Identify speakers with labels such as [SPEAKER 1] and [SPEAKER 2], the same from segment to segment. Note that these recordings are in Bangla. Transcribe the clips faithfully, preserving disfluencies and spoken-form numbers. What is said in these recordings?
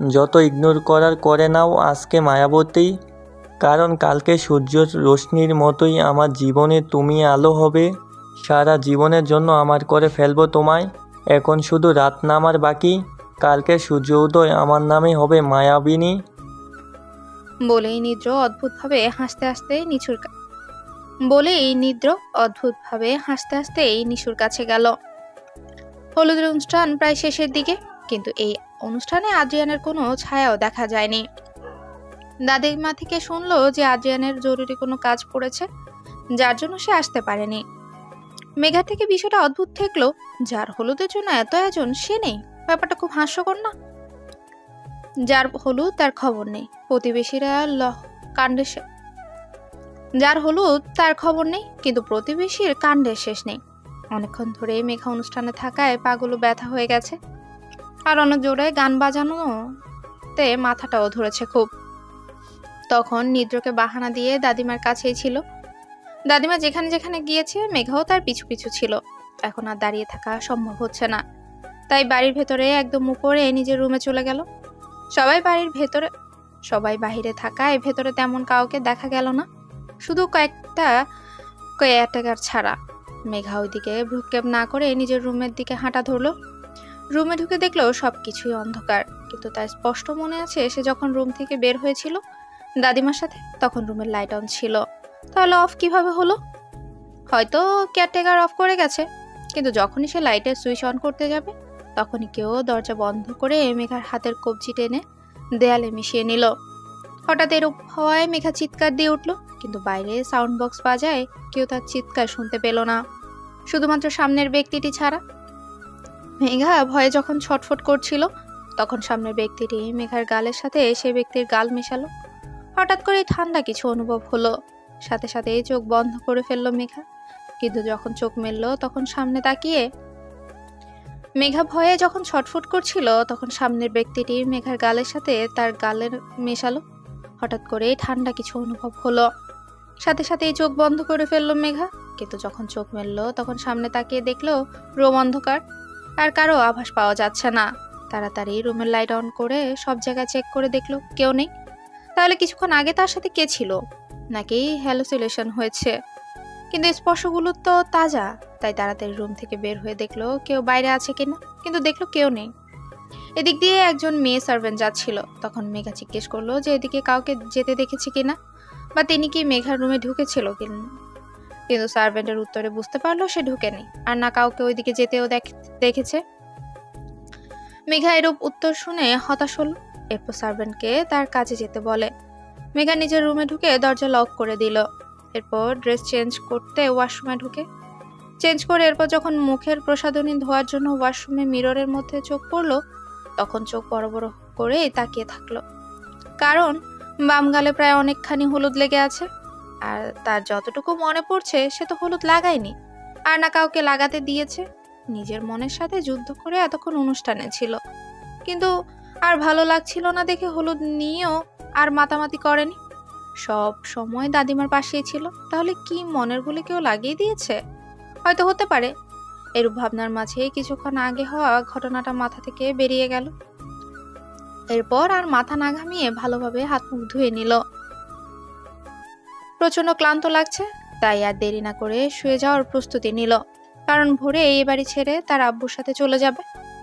[SPEAKER 1] যত ইগনোর করার করে নাও আজকে মায়াবতী, কারণ কালকে সূর্যের রশ্মির মতোই আমার জীবনে তুমি আলো হবে। সারা জীবনের জন্য আমার করে ফেলবো তোমায়। এখন শুধু রাত নামার বাকি, কালকে সূর্য উদয় আমার নামে হবে মায়াবিনী।
[SPEAKER 2] বলেই নিদ্র অদ্ভুতভাবে হাসতে হাসতে নিচুর কা- বলেই নিদ্র অদ্ভুতভাবে হাসতে হাসতে এই নিশুর কাছে গেল। হলুদের অনুষ্ঠান প্রায় শেষের দিকে, কিন্তু এই অনুষ্ঠানে আদ্রিয়ানের কোনো ছায়াও দেখা যায়নি। দাদিমা থেকে শুনলো যে আদ্রিয়ানের জরুরি কোনো কাজ পড়েছে, যার জন্য সে আসতে পারেনি। মেঘা থেকে বিষয়টা অদ্ভুত ঠেকলো, যার হলুদের জন্য এত আয়োজন সে নেই, ব্যাপারটা খুব হাস্যকর না? যার হলুদ তার খবর নেই, প্রতিবেশীরা লহ কাণ্ডে সে- যার হলুদ তার খবর নেই, কিন্তু প্রতিবেশীর কাণ্ডের শেষ নেই। অনেকক্ষণ ধরে মেঘা অনুষ্ঠানে থাকায় পাগুলো ব্যথা হয়ে গেছে, আর অনেক জোরে গান বাজানোতে মাথাটাও ধরেছে খুব। তখন নিদ্রকে বাহানা দিয়ে দাদিমার কাছেই ছিল। দাদিমা যেখানে যেখানে গিয়েছে মেঘাও তার পিছু পিছু ছিল। এখন আর দাঁড়িয়ে থাকা সম্ভব হচ্ছে না, তাই বাড়ির ভেতরে একদম উপরে নিজের রুমে চলে গেল। সবাই বাড়ির ভেতরে সবাই বাহিরে থাকায় ভেতরে তেমন কাউকে দেখা গেল না, শুধু কয়েকটা কেয়ারটেকার ছাড়া। মেঘা ওইদিকে ভ্রুক্ষেপ না করে নিজের রুমের দিকে হাঁটা ধরলো। রুমে ঢুকে দেখলো সবকিছুই অন্ধকার, কিন্তু তার স্পষ্ট মনে আছে সে যখন রুম থেকে বের হয়েছিল দাদিমার সাথে, তখন রুমের লাইট অন ছিল। তাহলে অফ কিভাবে হলো? হয়তো কেয়ারটেকার অফ করে গেছে, কিন্তু যখনই সে লাইটের সুইচ অন করতে যাবে তখনই কেউ দরজা বন্ধ করে মেঘার হাতের কবজি টেনে দেয়ালে মিশিয়ে নিল। হঠাৎ এরূপ হওয়ায় মেঘা চিৎকার দিয়ে উঠল, কিন্তু বাইরে সাউন্ড বক্স বাজায় কেউ তার চিৎকার শুনতে পেল না, শুধুমাত্র সামনের ব্যক্তিটি ছাড়া। মেঘা ভয়ে যখন ছটফট করছিল তখন সামনের ব্যক্তিটি মেঘার গালের সাথে সে ব্যক্তির গাল মেশালো। হঠাৎ করে ঠান্ডা কিছু অনুভব হলো, সাথে সাথে চোখ বন্ধ করে ফেললো মেঘা। কিন্তু যখন চোখ মেললো তখন সামনে তাকিয়ে মেঘা ভয়ে যখন ছটফট করছিল তখন সামনের ব্যক্তিটি মেঘার গালের সাথে তার গালের মেশালো। হঠাৎ করে ঠান্ডা কিছু অনুভব হলো, সাথে সাথে চোখ বন্ধ করে ফেললো মেঘা। কিন্তু যখন চোখ মেললো তখন সামনে তাকিয়ে দেখলো রুম অন্ধকার, আর কারো আভাস পাওয়া যাচ্ছে না। তাড়াতাড়ি রুমের লাইট অন করে সব জায়গায় চেক করে দেখলো কেউ নেই। তাহলে কিছুক্ষণ আগে তার সাথে কে ছিল, নাকি হ্যালুসিনেশন হয়েছে? কিন্তু স্পর্শগুলো তো তাজা, তাই তাড়াতাড়ি রুম থেকে বের হয়ে দেখলো কেউ বাইরে আছে কিনা, কিন্তু দেখলো কেউ নেই। এদিক দিয়ে একজন মেয়ে সার্ভেন্ট যাচ্ছিল। তখন মেঘা জিজ্ঞেস করলো যে এদিকে কাউকে যেতে দেখেছে কিনা, বা তিনি কি মেঘার রুমে ঢুকেছিল কিনা। কিন্তু সার্ভেন্টের উত্তরে বুঝতে পারলো সে ঢুকেনি, আর না কাউকে ওইদিকে যেতেও দেখেছে। মেঘা এরূপ উত্তর শুনে হতাশ হলো। এরপর সার্ভেন্টকে তার কাজে যেতে বলে। মেঘা নিজের রুমে ঢুকে দরজা লক করে দিল। এরপর ড্রেস চেঞ্জ করতে ওয়াশরুমে ঢুকে চেঞ্জ করে এরপর যখন মুখের প্রসাধনী ধোয়ার জন্য ওয়াশরুমে মিররের মধ্যে চোখ পড়লো তখন চোখ বড় বড় করে তাকিয়ে থাকলো, কারণ বাম গালে প্রায় অনেকখানি হলুদ লেগে আছে। আর তার যতটুকু মনে পড়ছে সে তো হলুদ লাগায়নি, আর না কাউকে লাগাতে দিয়েছে। নিজের মনের সাথে যুদ্ধ করে এতক্ষণ অনুষ্ঠানে ছিল, কিন্তু আর ভালো লাগছিল না দেখে হলুদ নিয়েও আর মাতামাতি করেনি। সব সময় দাদিমার পাশেই ছিল, তাহলে কি মনের ভুলে কেউ লাগিয়ে দিয়েছে? হয়তো হতে পারে। এরূপ ভাবনার মাঝে কিছুক্ষণ আগে হওয়া ঘটনাটা মাথা থেকে বেরিয়ে গেল। এরপর আর মাথা না ঘামিয়ে ভালোভাবে হাত মুখ ধুয়ে নিল। প্রচন্ড ক্লান্ত লাগছে, তাই আর দেরি না করে শুয়ে যাওয়ার প্রস্তুতি নিল, কারণ ভোরে এই বাড়ি ছেড়ে তার আব্বুর সাথে চলে যাবে।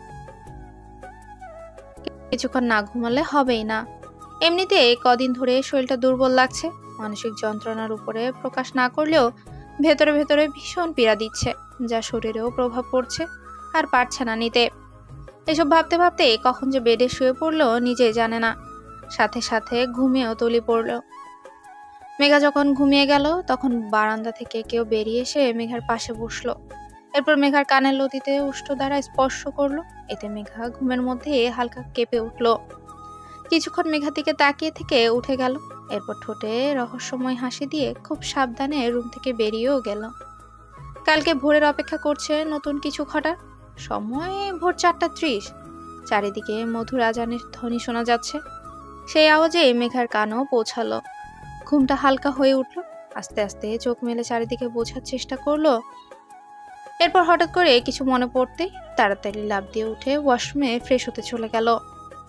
[SPEAKER 2] কিছুক্ষণ না ঘুমালে হবেই না। এমনিতে কদিন ধরে শরীরটা দুর্বল লাগছে, মানসিক যন্ত্রণার উপরে প্রকাশ না করলেও ভেতরে ভেতরে ভীষণ পীড়া দিচ্ছে, যা শরীরেও প্রভাব পড়ছে আর পারছে না নিতে। এসব ভাবতে ভাবতে কখন যে বেডে শুয়ে পড়লো নিজেই জানে না, সাথে সাথে ঘুমিয়েও তলি পড়লো। মেঘা যখন ঘুমিয়ে গেল তখন বারান্দা থেকে কেউ বেরিয়ে এসে মেঘার পাশে বসলো। এরপর মেঘার কানের লতিতে উষ্ঠ দ্বারা স্পর্শ করলো। এতে মেঘা ঘুমের মধ্যে হালকা কেঁপে উঠলো। কিছুক্ষণ মেঘার দিকে তাকিয়ে থেকে উঠে গেল। এরপর ঠোঁটে রহস্যময় হাসি দিয়ে খুব সাবধানে রুম থেকে বেরিয়েও গেল। কালকে ভোরের অপেক্ষা করছে নতুন কিছু ঘটার। সময় ভোর চারটা ত্রিশ। চারিদিকে মধুর আজানের ধ্বনি শোনা যাচ্ছে। সেই আওয়াজে মেঘার কানও পৌঁছালো। ঘুমটা হালকা হয়ে উঠল। আস্তে আস্তে চোখ মেলে চারিদিকে বোঝার চেষ্টা করলো। এরপর হঠাৎ করে কিছু মনে পড়তেই তাড়াতাড়ি লাফ দিয়ে উঠে ওয়াশরুমে ফ্রেশ হতে চলে গেল।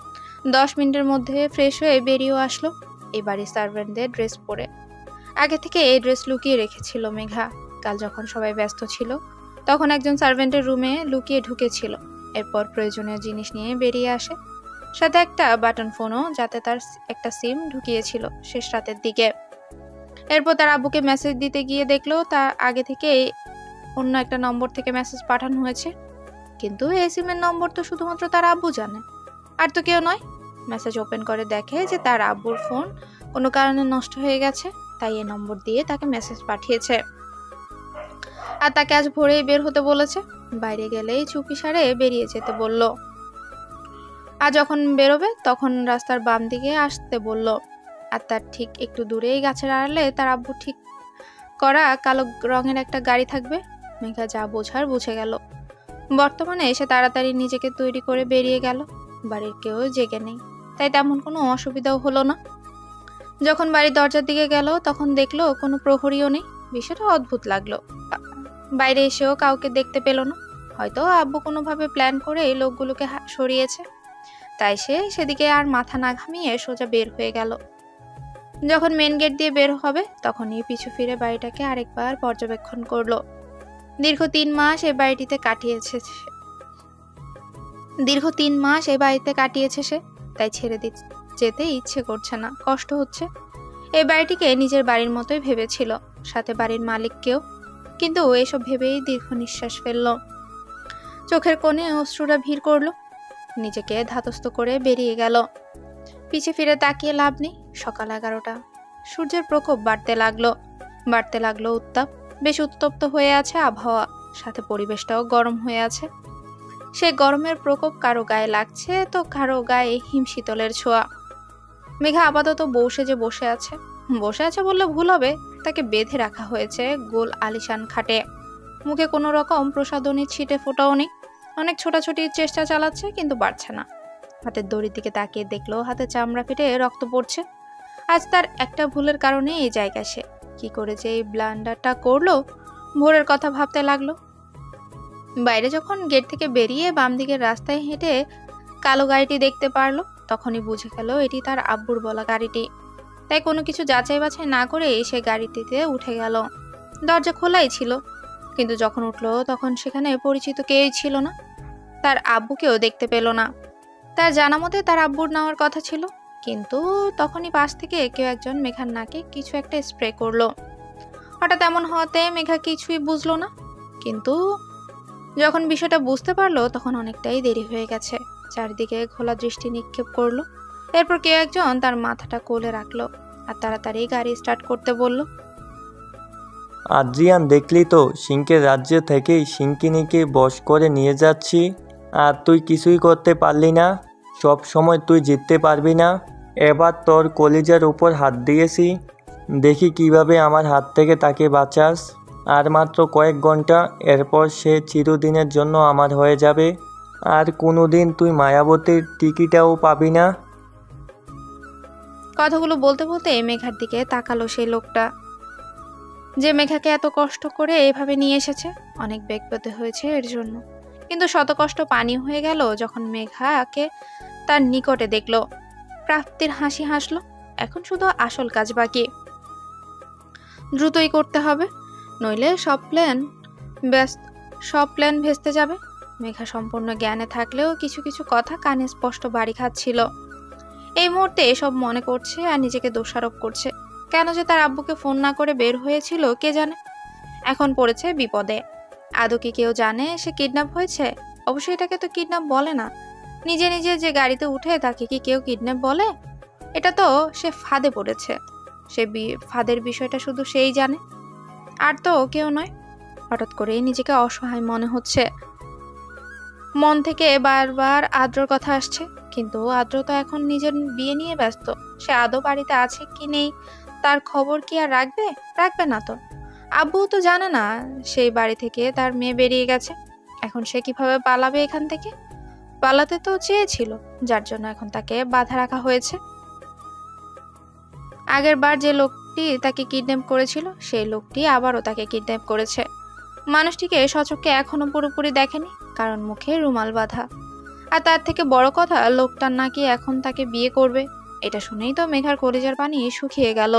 [SPEAKER 2] দশ মিনিটের মধ্যে ফ্রেশ হয়ে বেরিয়েও আসলো এই বাড়ির সার্ভেন্টদের ড্রেস পরে। আগে থেকে এই ড্রেস লুকিয়ে রেখেছিল মেঘা। কাল যখন সবাই ব্যস্ত ছিল তখন একজন সার্ভেন্টের রুমে লুকিয়ে ঢুকেছিল, এরপর প্রয়োজনীয় জিনিস নিয়ে বেরিয়ে আসে, সাথে একটা বাটন ফোনও, যাতে তার একটা সিম ঢুকিয়েছিল শেষ রাতের দিকে। এরপর তার আব্বুকে মেসেজ দিতে গিয়ে দেখলো তার আগে থেকে অন্য একটা নম্বর থেকে মেসেজ পাঠানো হয়েছে, কিন্তু এই সিমের নম্বর তো শুধুমাত্র তার আব্বু জানে, আর তো কেউ নয়। মেসেজ ওপেন করে দেখে যে তার আব্বুর ফোন কোনো কারণে নষ্ট হয়ে গেছে, তাই এই নম্বর দিয়ে তাকে মেসেজ পাঠিয়েছে আর তাকে আজ ভোরেই বের হতে বলেছে। বাইরে গেলেই চুপি সারে বেরিয়ে যেতে বলল, আর যখন বেরোবে তখন রাস্তার বাম দিকে আসতে বলল। আর তার ঠিক একটু দূরেই গাছের আড়ালে তার আব্বু ঠিক করা কালো রঙের একটা গাড়ি থাকবে। মেঘা যা বোঝার বুঝে গেল। বর্তমানে এসে তাড়াতাড়ি নিজেকে তৈরি করে বেরিয়ে গেল। বাড়ির কেউ জেগে নেই, তাই তেমন কোনো অসুবিধাও হলো না। যখন বাড়ির দরজার দিকে গেল তখন দেখলো কোনো প্রহরীও নেই। বিষয়টা অদ্ভুত লাগলো। বাইরে এসেও কাউকে দেখতে পেল না। হয়তো আব্বু কোনোভাবে প্ল্যান করে এই লোকগুলোকে সরিয়েছে, তাই সে সেদিকে আর মাথা না ঘামিয়ে সোজা বের হয়ে গেল। যখন মেন গেট দিয়ে বের হবে তখনই পিছু ফিরে বাড়িটাকে আরেকবার পর্যবেক্ষণ করলো। দীর্ঘ তিন মাস এই বাড়িটিতে কাটিয়েছে দীর্ঘ তিন মাস এই বাড়িতে কাটিয়েছে সে, তাই ছেড়ে যেতে ইচ্ছে করছে না, কষ্ট হচ্ছে। এই বাড়িটিকে নিজের বাড়ির মতোই ভেবেছিল, সাথে বাড়ির মালিককেও, কিন্তু এসব ভেবেই দীর্ঘ নিঃশ্বাস ফেলল। চোখের কোণে অশ্রুরা ভিড় করলো। নিজেকে ধাতস্থ করে বেরিয়ে গেল। পিছে ফিরে তাকিয়ে লাভ নেই। সকাল এগারোটা, সূর্যের প্রকোপ বাড়তে লাগলো বাড়তে লাগলো উত্তাপ। বেশ উত্তপ্ত হয়ে আছে আবহাওয়া, সাথে পরিবেশটাও গরম হয়ে আছে। সে গরমের প্রকোপ কারো গায়ে লাগছে তো কারো গায়ে হিমশীতলের ছোঁয়া। মেঘা আপাতত বউ সেজে বসে আছে। বসে আছে বললে ভুল হবে, তাকে বেঁধে রাখা হয়েছে গোল আলিশান খাটে। মুখে কোনো রকম প্রসাধনী ছিটে ফোটাও নেই। অনেক ছোটাছুটির চেষ্টা চালাচ্ছে, কিন্তু পারছে না। হাতের দড়ির দিকে তাকিয়ে দেখলো হাতে চামড়া ফেটে রক্ত পড়ছে। আজ তার একটা ভুলের কারণে এই জায়গায় সে কি করে যে এই ব্লান্ডারটা করলো, ভোরের কথা ভাবতে লাগলো। বাইরে যখন গেট থেকে বেরিয়ে বাম দিকের রাস্তায় হেঁটে কালো গাড়িটি দেখতে পারলো, তখনই বুঝে গেল এটি তার আব্বুর বলা গাড়িটি। তাই কোনো কিছু যাচাই বাছাই না করে সে গাড়িটিতে উঠে গেল। দরজা খোলাই ছিল, কিন্তু যখন উঠলো তখন সেখানে পরিচিত কেউই ছিল না। তার আব্বুকেও দেখতে পেল না। তার জানা মতে তার আব্বুর নেওয়ার কথা ছিল, কিন্তু তখনই পাশ থেকে কেউ একজন মেঘার নাকে কিছু একটা স্প্রে করলো। হঠাৎ এমন হওয়াতে মেঘা কিছুই বুঝলো না, কিন্তু যখন বিষয়টা বুঝতে পারলো তখন অনেকটাই দেরি হয়ে গেছে। চারিদিকে খোলা দৃষ্টি নিক্ষেপ করলো। এরপর কেউ একজন তার মাথাটা কোলে রাখলো আর তাড়াতাড়ি গাড়ি স্টার্ট করতে বলল।
[SPEAKER 1] আদ্রিয়ান, দেখলি তো সিংকের রাজ্য থেকেই সিংকিনীকে বশ করে নিয়ে যাচ্ছি, আর তুই কিছুই করতে পারলি না। সব সময় তুই জিততে পারবি না। এবার তোর কলিজার উপর হাত দিয়েছি, দেখি কিভাবে আমার হাত থেকে তাকে বাঁচাস। আর মাত্র কয়েক ঘন্টা, এরপর সে চিরদিনের জন্য আমার হয়ে যাবে। আর কোনোদিন তুই মায়াবতীর টিকিটাও পাবি না।
[SPEAKER 2] কথাগুলো বলতে বলতে মেঘার দিকে তাকালো সেই লোকটা, যে মেঘাকে এত কষ্ট করে এভাবে নিয়ে এসেছে। অনেক বেগ পেতে হয়েছে এর জন্য, কিন্তু শত কষ্ট পানি হয়ে গেল যখন মেঘাকে তার নিকটে দেখলো। প্রাপ্তির হাসি হাসলো। এখন শুধু আসল কাজ বাকি, দ্রুতই করতে হবে, নইলে সব প্ল্যান ব্যস্ত সব প্ল্যান ভেস্তে যাবে। মেঘা সম্পূর্ণ জ্ঞানে থাকলেও কিছু কিছু কথা কানে স্পষ্ট বাড়ি খাচ্ছিল। এই মুহূর্তে এসব মনে করছে আর নিজেকে দোষারোপ করছে। কেন যে তার আব্বুকে ফোন না করে বের হয়েছিল কে জানে। এখন পড়েছে বিপদে। আদৌ কি কেউ জানে সে কিডন্যাপ হয়েছে? অবশ্যই এটাকে তো কিডন্যাপ বলে না। নিজে নিজে যে গাড়িতে উঠে তাকে কি কেউ কিডন্যাপ বলে? এটা তো সে ফাঁদে পড়েছে। সে ফাঁদের বিষয়টা শুধু সেই জানে, আর তো কেউ নয়। হঠাৎ করে নিজেকে অসহায় মনে হচ্ছে। মন থেকে বারবার আদ্রর কথা আসছে, কিন্তু আদ্র তো এখন নিজের বিয়ে নিয়ে ব্যস্ত। সে আদৌ বাড়িতে আছে কি নেই তার খবর কি আর রাখবে? রাখবে না তো। আব্বু তো জানে না সেই বাড়ি থেকে তার মেয়ে বেরিয়ে গেছে। এখন সে কিভাবে পালাবে এখান থেকে? পালাতে তো চেয়েছিল, যার জন্য এখন তাকে বাধা রাখা হয়েছে। আগের বার যে লোকটি তাকে কিডন্যাপ করেছিল সেই লোকটি আবারও তাকে কিডন্যাপ করেছে। মানুষটিকে সচক্ষে এখনো পুরোপুরি দেখেনি, কারণ মুখে রুমাল বাঁধা। আর তার থেকে বড় কথা, লোকটার নাকি এখন তাকে বিয়ে করবে। এটা শুনেই তো মেঘার কলিজার পানি শুকিয়ে গেল।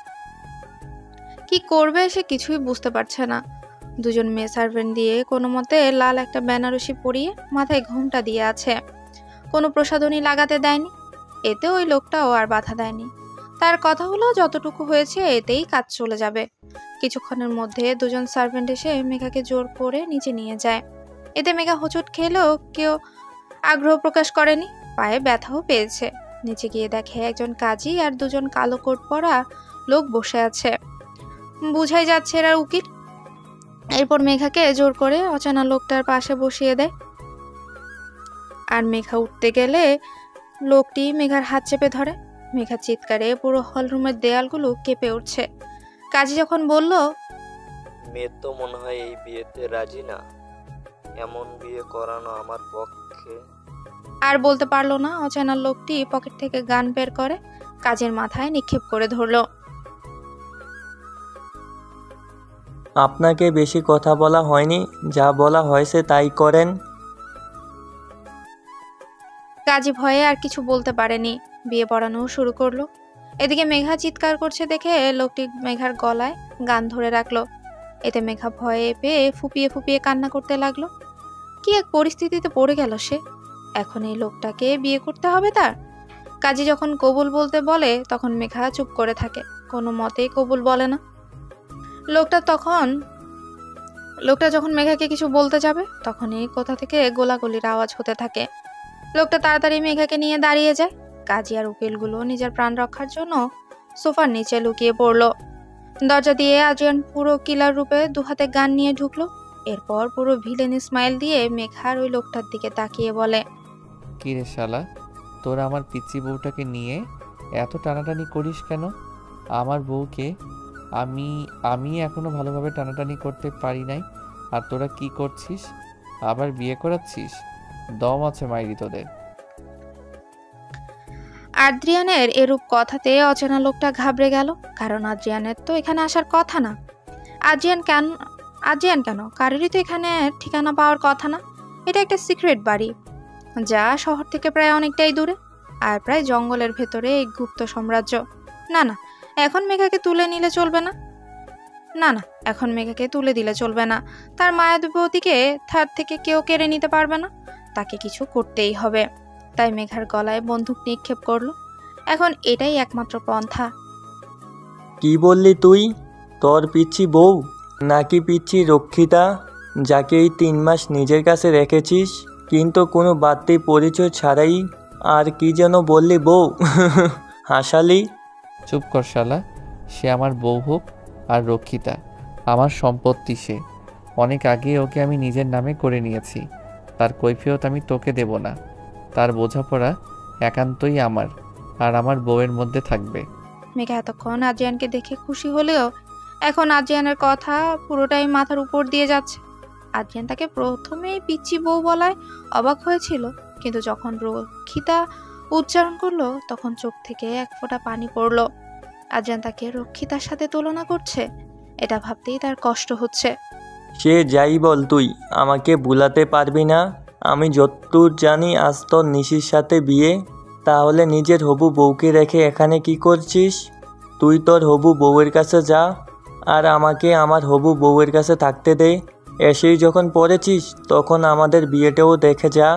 [SPEAKER 2] কি করবে সে কিছুই বুঝতে পারছে না। দুজন মেয়ে সার্ভেন্ট দিয়ে কোনো মতে লাল একটা বেনারসি পরিয়ে মাথায় ঘোমটা দিয়ে আছে। কোনো প্রসাধনী লাগাতে দেয়নি। এতে ওই লোকটাও আর বাধা দেয়নি। তার কথা হলো যতটুকু হয়েছে এতেই কাজ চলে যাবে। কিছুক্ষণের মধ্যে দুজন সার্ভেন্ট এসে মেঘাকে জোর করে নিচে নিয়ে যায়। এতে মেঘা হোঁচট খেলেও কেউ আগ্রহ প্রকাশ করেনি। পায়ে ব্যথাও পেয়েছে। নিচে গিয়ে দেখে একজন কাজী আর দুজন কালো কোট পরা লোক বসে আছে। বুঝাই যাচ্ছে এরা উকিল। এরপর মেঘাকে জোর করে অচেনা লোকটার পাশে বসিয়ে দেয়। আর মেঘা উঠতে গেলে লোকটি মেঘার হাত চেপে ধরে। মেঘা চিৎকারে পুরো হল রুমের দেয়ালগুলো কেঁপে উঠছে। কাজী যখন বলল,
[SPEAKER 3] মেয়ে তো মনে হয় এই বিয়েতে রাজি না, এমন বিয়ে করানো আমার পক্ষে।
[SPEAKER 2] আর বলতে পারলো না। অচেনা লোকটি পকেট থেকে গান বের করে কাজের মাথায় নিক্ষেপ করে ধরল।
[SPEAKER 1] আপনাকে বেশি কথা বলা হয়নি, যা বলা হয়েছে তাই করেন।
[SPEAKER 2] কাজী ভয়ে আর কিছু বলতে পারেনি, বিয়ে পড়ানো শুরু করলো। এদিকে মেঘা চিৎকার করছে দেখে লোকটি মেঘার গলায় গান ধরে রাখলো। এতে মেঘা ভয়ে পেয়ে ফুপিয়ে ফুপিয়ে কান্না করতে লাগলো। কি এক পরিস্থিতিতে পড়ে গেল সে। এখন এই লোকটাকে বিয়ে করতে হবে তার। কাজী যখন কবুল বলতে বলে তখন মেঘা চুপ করে থাকে, কোনো মতেই কবুল বলে না। লোকটা তখন লোকটা যখন মেঘাকে কিছু বলতে যাবে তখনই কোথা থেকে গোলাগুলির আওয়াজ হতে থাকে। লোকটা তাড়াতাড়ি মেঘাকে নিয়ে দাঁড়িয়ে যায়। কাজী আর উকিলগুলো নিজের প্রাণ রক্ষার জন্য সোফার নিচে লুকিয়ে পড়লো। দরজা দিয়ে আদ্রিয়ান পুরো কিলার রূপে দুহাতে গান নিয়ে ঢুকলো। এরপর পুরো ভিলেন স্মাইল দিয়ে মেঘার ওই লোকটার দিকে তাকিয়ে বলে,
[SPEAKER 4] কি রে শালা, তোরা আমার পিচ্চি বউটাকে নিয়ে এত টানাটানি করিস কেন? আমার বউকে আমি আমি এখনো ভালোভাবে টানাটানি করতে পারি নাই, আর তোরা কি করছিস? আবার বিয়ে করাচ্ছিস? দম আছে মাইরি তোদের।
[SPEAKER 2] আদ্রিয়ানের এরূপ কথাতে অচেনা লোকটা ঘাবড়ে গেল। কারণ আদ্রিয়ানের তো এখানে আসার কথা না। আদ্রিয়ান কেন আদ্রিয়ান কেন কারোরই তো এখানে ঠিকানা পাওয়ার কথা না। এটা একটা সিক্রেট বাড়ি, যা শহর থেকে প্রায় অনেকটাই দূরে, আর প্রায় জঙ্গলের ভেতরে এই গুপ্ত সাম্রাজ্য। না না এখন মেঘাকে তুলে নিলে চলবে না। না না এখন মেঘাকে তুলে দিলে চলবে না। তার মায়াবতীকে তার থেকে কেউ কেড়ে নিতে পারবে না। তাকে কিছু করতেই হবে। তাই মেঘার গলায় বন্দুক নিক্ষেপ করলো। এখন এটাই একমাত্র পন্থা।
[SPEAKER 1] কি বললি তুই? তোর পিচ্ছি বউ নাকি পিচ্ছি রক্ষিতা, যাকে এই তিন মাস নিজের কাছে রেখেছিস কিন্তু কোনো বাড়তি পরিচয় ছাড়াই? আর কি যেন বললি বউ? হাসালি?
[SPEAKER 4] চুপ কর শালা। সে আমার বউ হোক আর রক্ষিতা, আমার সম্পত্তি সে। অনেক আগে ওকে আমি নিজের নামে করে নিয়েছি। তার কৈফিয়ত আমি তোকে দেব না। তার বোঝাপড়া একান্তই আমার আর আমার বউয়ের মধ্যে থাকবে।
[SPEAKER 2] মেঘা এতক্ষণ আদ্রিয়ানকে দেখে খুশি হলেও এখন আদ্রিয়ানের কথা পুরোটাই মাথার উপর দিয়ে যাচ্ছে। আদ্রিয়ান তাকে প্রথমেই পিচ্চি বউ বলায় অবাক হয়েছিল, কিন্তু যখন রক্ষিতা উচ্চারণ করলো তখন চোখ থেকে এক ফোঁটা পানি পড়লো। আদ্রিয়ান তাকে রক্ষিতার সাথে তুলনা করছে, এটা ভাবতেই তার কষ্ট হচ্ছে।
[SPEAKER 1] সে যাই বল, তুই আমাকে ভুলাতে পারবি না। আমি যতদূর জানি আজ তোর নিশির সাথে বিয়ে। তাহলে নিজের হবু বউকে রেখে এখানে কি করছিস? তুই তোর হবু বউয়ের কাছে যা, আর আমাকে আমার হবু বউয়ের কাছে থাকতে দে। এসেই যখন পড়েছিস তখন আমাদের বিয়েটাও দেখে যা।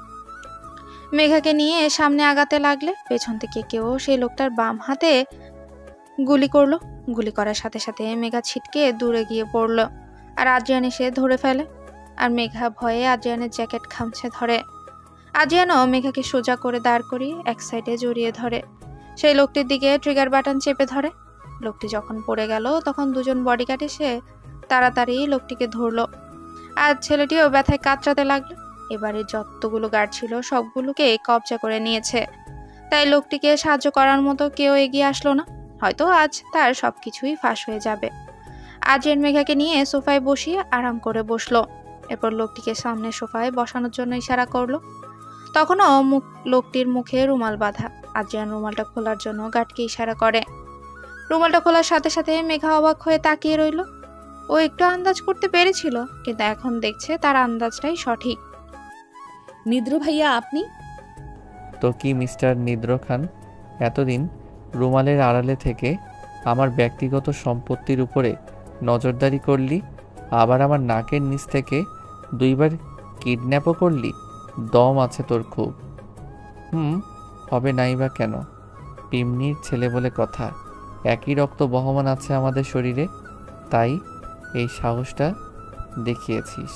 [SPEAKER 2] মেঘাকে নিয়ে সামনে আগাতে লাগলে পেছন থেকে কেউ সেই লোকটার বাম হাতে গুলি করলো। গুলি করার সাথে সাথে মেঘা ছিটকে দূরে গিয়ে পড়লো, আর আদ্রিয়ান এসে ধরে ফেলে। আর মেঘা ভয়ে আদ্রিয়ানের জ্যাকেট খামছে ধরে। আদ্রিয়ানও মেঘাকে সোজা করে দাঁড় করিয়ে এক সাইডে জড়িয়ে ধরে। সেই লোকটির দিকে ট্রিগার বাটন চেপে ধরে। লোকটি যখন পড়ে গেল তখন দুজন বডিগার্ড এসে তাড়াতাড়ি লোকটিকে ধরলো, আর ছেলেটিও ব্যথায় কাতরাতে লাগলো। এবারে যতগুলো গার্ড ছিল সবগুলোকে কবজা করে নিয়েছে। তাই লোকটিকে সাহায্য করার মতো কেউ এগিয়ে আসলো না। হয়তো আজ তার সবকিছুই ফাঁস হয়ে যাবে। আদ্রিয়ান মেঘাকে নিয়ে সোফায় বসিয়ে আরাম করে বসলো। এরপর লোকটিকে সামনে সোফায় বসানোর জন্য ইশারা করলো। তখনও মুখ লোকটির মুখে রুমাল বাঁধা। আদ্রিয়ান রুমালটা খোলার জন্য গার্ডকে ইশারা করে। রুমালটা খোলার সাথে সাথে মেঘা অবাক হয়ে তাকিয়ে রইল। ও একটু আন্দাজ করতে পেরেছিল, কিন্তু এখন দেখছে তার আন্দাজটাই সঠিক।
[SPEAKER 5] নিদ্র ভাইয়া আপনি?
[SPEAKER 4] তো কি মিস্টার নিদ্র খান, এতদিন রুমালের আড়ালে থেকে আমার ব্যক্তিগত সম্পত্তির উপরে নজরদারি করলি, আবার আমার নাকের নিচ থেকে দুইবার কিডন্যাপও করলি? দম আছে তোর খুব। হুম, হবে নাই বা কেন? পিমনির ছেলে বলে কথা, একই রক্ত বহমান আছে আমাদের শরীরে, তাই এই সাহসটা দেখিয়েছিস।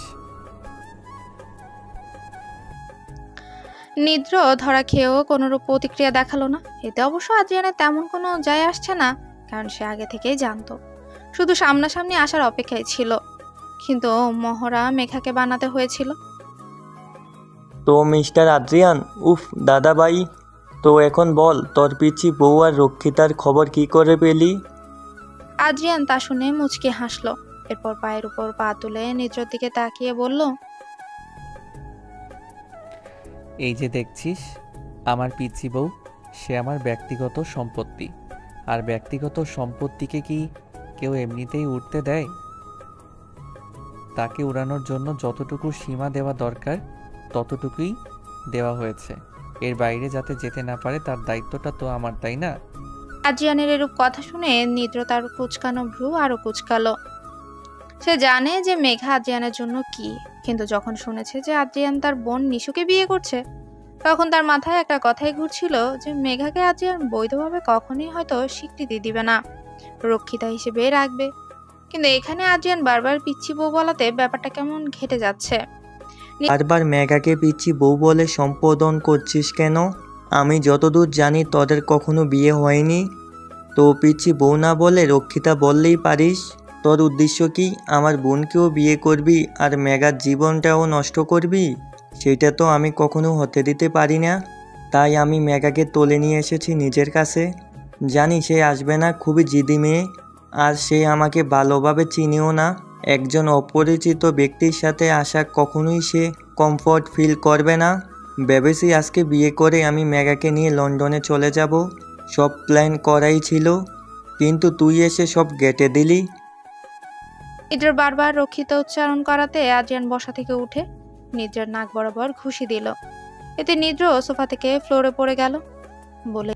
[SPEAKER 2] নিদ্র ধরা খেয়েও কোনোরূপ প্রতিক্রিয়া দেখালো না। এতে অবশ্য আদ্রিয়ানের তেমন কোনো যায় আসছে না, কারণ সে আগে থেকেই জানতো, শুধু সামনাসামনি আসার অপেক্ষায় ছিল। কিন্তু মহড়া মেঘাকে বানাতে হয়েছিল।
[SPEAKER 1] তো মিস্টার আদ্রিয়ান, উফ দাদাভাই, তো এখন বল তোর পিচ্ছি বউ আর রক্ষিতার খবর কি করে পেলি?
[SPEAKER 2] আদ্রিয়ান তা শুনে মুচকি হাসলো। এরপর পায়ের উপর পা তুলে নিদ্রর দিকে তাকিয়ে বলল,
[SPEAKER 4] এই যে দেখছিস আমার পিচ্ছি বউ, সে আমার ব্যক্তিগত সম্পত্তি। আর ব্যক্তিগত সম্পত্তিকে কি কেউ এমনিতেই উঠতে দেয়? তাকে উড়ানোর জন্য যতটুকু সীমা দেওয়া দরকার ততটুকুই দেওয়া হয়েছে। এর বাইরে যাতে যেতে না পারে তার দায়িত্বটা তো আমার, তাই না?
[SPEAKER 2] আদ্রিয়ানের এরূপ কথা শুনে নিদ্র তার কুচকানো ভ্রু আরো কুচকালো। সে জানে যে মেঘা আদ্রিয়ানের জন্য কি, কিন্তু যখন শুনেছে যে আদ্রিয়ান তার বোন নিশুকে বিয়ে করছে, তখন তার মাথায় একটা কথাই ঘুরছিল যে মেঘাকে আদ্রিয়ান বৈধভাবে কখনোই হয়তো স্বীকৃতি দিবে না, রক্ষিতা হিসেবে রাখবে। কিন্তু এখানে আদ্রিয়ান বারবার পিচ্ছি বউ বলাতে ব্যাপারটা কেমন ঘেটে যাচ্ছে।
[SPEAKER 1] বারবার মেঘাকে পিচ্ছি বউ বলে সম্বোধন করছিস কেন? আমি যতদূর জানি তোদের কখনো বিয়ে হয়নি, তো পিচ্ছি বউ না বলে রক্ষিতা বললেই পারিস। তোর উদ্দেশ্য কি? আমার বোনকেও বিয়ে করবি আর মেঘার জীবনটাও নষ্ট করবি? সেটা তো আমি কখনো হতে দিতে পারি না। তাই আমি মেঘাকে তুলে নিয়ে এসেছি নিজের কাছে। জানি সে আসবে না, খুবই জিদি মেয়ে, আর সে আমাকে ভালোভাবে চিনেও না। একজন অপরিচিত ব্যক্তির সাথে আসা কখনোই সে কমফর্ট ফিল করবে না। ভেবেছি আজকে বিয়ে করে আমি মেঘাকে নিয়ে লন্ডনে চলে যাব। সব প্ল্যান করাই ছিল, কিন্তু তুই এসে সব গেটে দিলি।
[SPEAKER 2] নিদ্রার বারবার রক্ষিত উচ্চারণ করাতে আদ্রিয়ান বসা থেকে উঠে নিদ্রার নাক বরাবর ঘুষি দিল। এতে নিদ্র সোফা থেকে ফ্লোরে পড়ে গেল। বলে,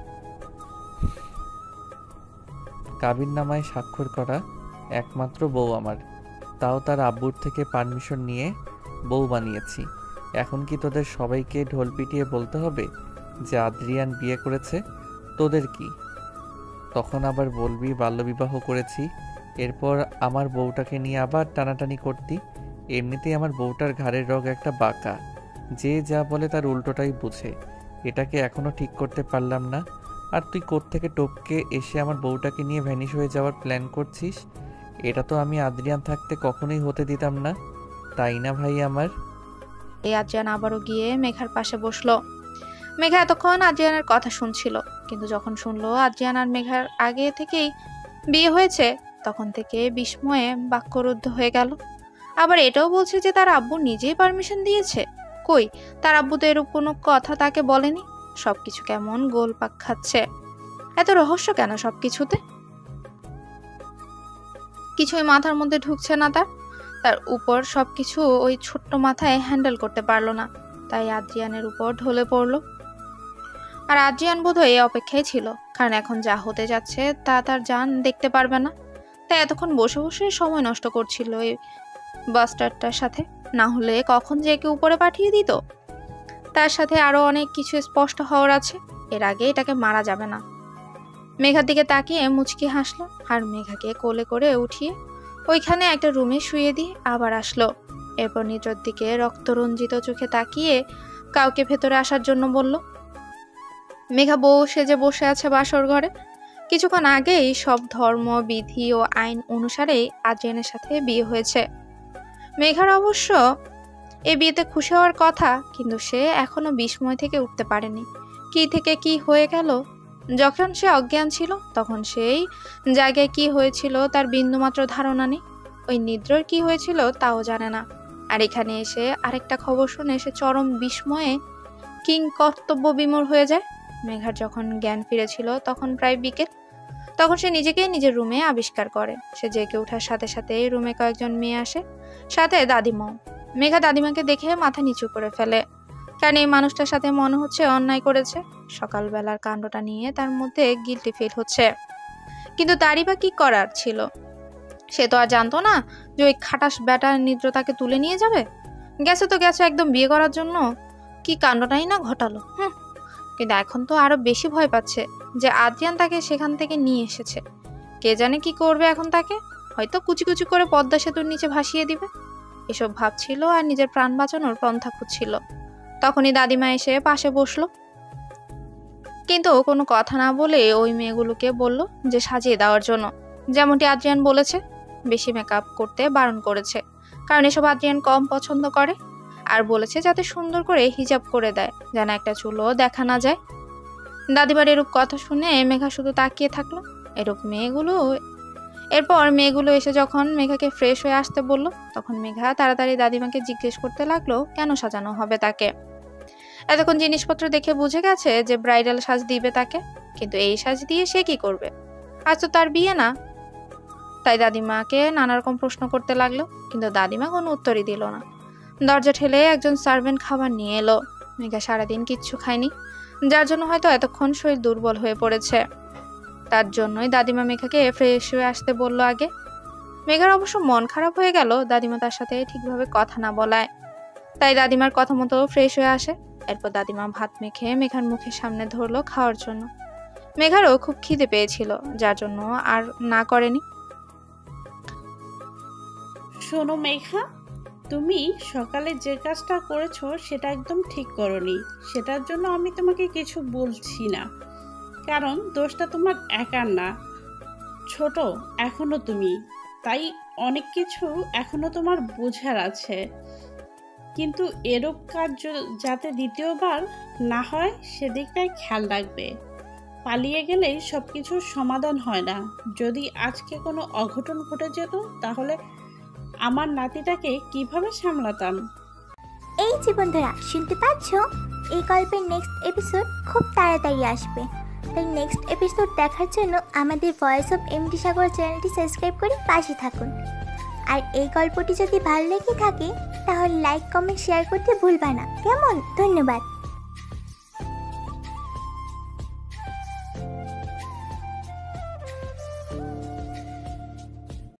[SPEAKER 4] কাবিননামায় স্বাক্ষর করা একমাত্র বউ আমার, তাও তার আব্বুর থেকে পারমিশন নিয়ে বউ বানিয়েছি। এখন কি তোদের সবাইকে ঢোল পিটিয়ে বলতে হবে যে আদ্রিয়ান বিয়ে করেছে? তোদের কি তখন আবার বলবি বাল্যবিবাহ করেছি? এরপর আমার বউটাকে নিয়ে আবার টানাটানি করতি। এমনিতেই আমার বউটার ঘাড়ের রগ একটা বাঁকা, যে যা বলে তার উল্টোটাই বুঝে। এটাকে এখনো ঠিক করতে পারলাম না, আর তুই কোত্থেকে টপকে এসে আমার বউটাকে নিয়ে ভ্যানিশ হয়ে যাওয়ার প্ল্যান করছিস? এটা তো আমি আদ্রিয়ান থাকতে কখনোই হতে দিতাম না, তাই না ভাই আমার?
[SPEAKER 2] এই আদ্রিয়ান আবারও গিয়ে মেঘার পাশে বসলো। মেঘা এতক্ষণ আদ্রিয়ানের কথা শুনছিল, কিন্তু যখন শুনলো আদ্রিয়ান আর মেঘার আগে থেকেই বিয়ে হয়েছে, তখন থেকে বিস্ময়ে বাক্যরুদ্ধ হয়ে গেল। আবার এটাও বলছে যে তার আব্বু নিজেই পারমিশন দিয়েছে। কই, তার আব্বু তো এরূপ কোনো কথা তাকে বলেনি। সবকিছু কেমন গোলপাক খাচ্ছে। এত রহস্য কেন সবকিছুতে? কিছুই মাথার মধ্যে ঢুকছে না তার। তার উপর সবকিছু ওই ছোট্ট মাথায় হ্যান্ডেল করতে পারলো না, তাই আদ্রিয়ানের উপর ঢলে পড়লো। আর আদ্রিয়ান বোধহয় এই অপেক্ষায় ছিল, কারণ এখন যা হতে যাচ্ছে তা তার জান দেখতে পারবে না। তাই এতক্ষণ বসে বসে সময় নষ্ট করছিল এই বাস্টারটার সাথে, না হলে কখন যে একে উপরে পাঠিয়ে দিত। তার সাথে আরো অনেক কিছু স্পষ্ট হওয়ার আছে, এর আগে এটাকে মারা যাবে না। মেঘার দিকে তাকিয়ে মুচকি হাসলো, আর মেঘাকে কোলে করে উঠিয়ে ওইখানে একটা রুমে শুয়ে দিয়ে আবার আসলো। এরপর নিদ্রার দিকে রক্তরঞ্জিত চোখে তাকিয়ে কাউকে ভেতরে আসার জন্য বলল। মেঘা বউ সেজে বসে আছে বাসর ঘরে। কিছুক্ষণ আগেই সব ধর্ম বিধি ও আইন অনুসারে আদ্রিয়ানের সাথে বিয়ে হয়েছে। মেঘার অবশ্য এই বিয়েতে খুশি হওয়ার কথা, কিন্তু সে এখনো বিস্ময় থেকে উঠতে পারেনি। কি থেকে কি হয়ে গেল? যখন সে অজ্ঞান ছিল তখন সেই জায়গায় কি হয়েছিল তার বিন্দুমাত্র ধারণা নেই। ওই নিদ্রার কি হয়েছিল তাও জানে না। আর এখানে এসে আরেকটা খবর শুনে সে চরম বিস্ময়ে কিং কর্তব্য বিমূঢ় হয়ে যায়। মেঘার যখন জ্ঞান ফিরেছিল তখন প্রায় বিকেল। তখন সে নিজেকেই নিজের রুমে আবিষ্কার করে। সে জেগে ওঠার সাথে সাথে রুমে কয়েকজন মেয়ে আসে, সাথে দাদিমাও। মেঘা দাদিমাকে দেখে মাথা নিচু করে ফেলে। কারণ এই মানুষটার সাথে মনে হচ্ছে অন্যায় করেছে। সকালবেলার কাণ্ডটা নিয়ে তার মধ্যে গিল্টি ফিল হচ্ছে, কিন্তু তারই বা কি করার ছিল? সে তো আর জানতো না যে ওই খাটাস ব্যাটা নিদ্র তাকে তুলে নিয়ে যাবে। গেছে তো গেছে একদম বিয়ে করার জন্য, কি কাণ্ডটাই না ঘটালো। হুম কিন্তু এখন তো আরো বেশি ভয় পাচ্ছে যে আদ্রিয়ান তাকে সেখান থেকে নিয়ে এসেছে। কে জানে কি করবে এখন তাকে, হয়তো কুচি কুচি করে পদ্মা সেতুর নিচে ভাসিয়ে দিবে। এসব ভাবছিল আর নিজের প্রাণ বাঁচানোর পন্থা খুঁজছিল। তখনই দাদিমা এসে পাশে বসলো, কিন্তু কোনো কথা না বলে ওই মেয়েগুলোকে বলল যে সাজিয়ে দেওয়ার জন্য, যেমনটি আদ্রিয়ান বলেছে। বেশি মেকআপ করতে বারণ করেছে, কারণ এসব আদ্রিয়ান কম পছন্দ করে। আর বলেছে যাতে সুন্দর করে হিজাব করে দেয়, যেন একটা চুলও দেখা না যায়। দাদিবার এরূপ কথা শুনে মেঘা শুধু তাকিয়ে থাকলো। এরূপ মেয়েগুলো এরপর মেয়েগুলো এসে যখন মেঘাকে ফ্রেশ হয়ে আসতে বলল, তখন মেঘা তাড়াতাড়ি দাদিমাকে জিজ্ঞেস করতে লাগলো কেন সাজানো হবে তাকে। এতক্ষণ জিনিসপত্র দেখে বুঝে গেছে যে ব্রাইডাল সাজ দিবে তাকে, কিন্তু এই সাজ দিয়ে সে কি করবে? আজ তো তার বিয়ে না। তাই দাদিমাকে নানা রকম প্রশ্ন করতে লাগলো, কিন্তু দাদিমা কোনো উত্তরই দিল না। দরজা ঠেলে একজন সার্ভেন্ট খাবার নিয়ে এলো। মেঘা সারাদিন কিচ্ছু খায়নি, যার জন্য হয়তো এতক্ষণ শরীর দুর্বল হয়ে পড়েছে। তার জন্যই দাদিমা মেঘাকে ফ্রেশ হয়ে আসতে বলল আগে। মেঘার অবশ্য মন খারাপ হয়ে গেল দাদিমা তার সাথে ঠিকভাবে কথা না বলায়। তাই দাদিমার কথা মতো ফ্রেশ হয়ে আসে। এরপর দাদিমা ভাত মেখে মেঘার মুখের সামনে ধরলো খাওয়ার জন্য। মেঘারও খুব খিদে পেয়েছিল, যার জন্য আর না করেনি।
[SPEAKER 5] শোনো মেঘা, তুমি সকালে যে কাজটা করেছো সেটা একদম ঠিক করোনি। সেটার জন্য আমি তোমাকে কিছু বলছি না, কারণ দোষটা তোমার একার না। ছোট এখনো তুমি, তাই অনেক কিছু এখনো তোমার বোঝার আছে। কিন্তু এরূপ কাজ যাতে দ্বিতীয়বার না হয় সেদিকটাই খেয়াল রাখবে। পালিয়ে গেলেই সব কিছুর সমাধান হয় না। যদি আজকে কোনো অঘটন ঘটে যেত তাহলে আমার নাতিটাকে কিভাবে সামলাতাম?
[SPEAKER 6] এই যে বন্ধুরা শুনতে পাচ্ছ, এই গল্পের নেক্সট এপিসোড খুব তাড়াতাড়ি আসবে। তাই নেক্সট এপিসোড দেখার জন্য আমাদের ভয়েস অফ এমডি সাগর চ্যানেলটি সাবস্ক্রাইব করে পাশে থাকুন। আর এই গল্পটি যদি ভালো লেগে থাকে তাহলে লাইক কমেন্ট শেয়ার করতে ভুলবা না, কেমন? ধন্যবাদ।